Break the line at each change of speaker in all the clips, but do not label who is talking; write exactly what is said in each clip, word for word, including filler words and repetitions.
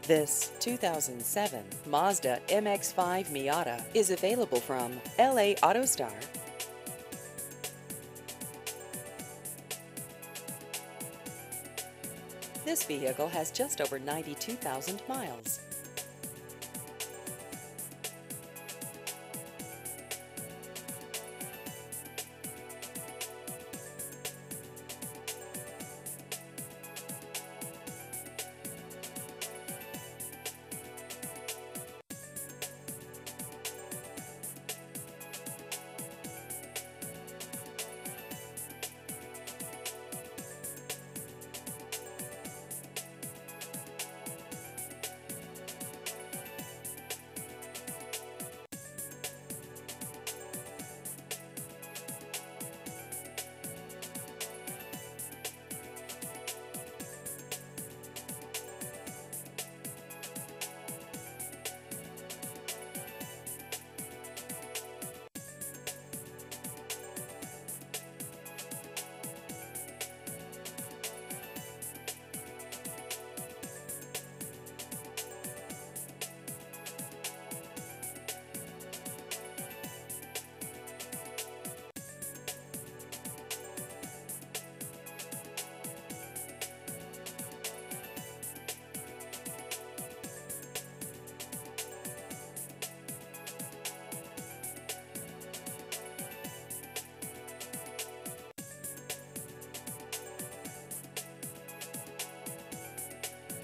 This two thousand seven Mazda M X five Miata is available from L A AutoStar. This vehicle has just over ninety-two thousand miles.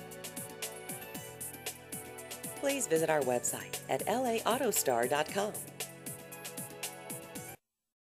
Please visit our website at L A Autostar dot com.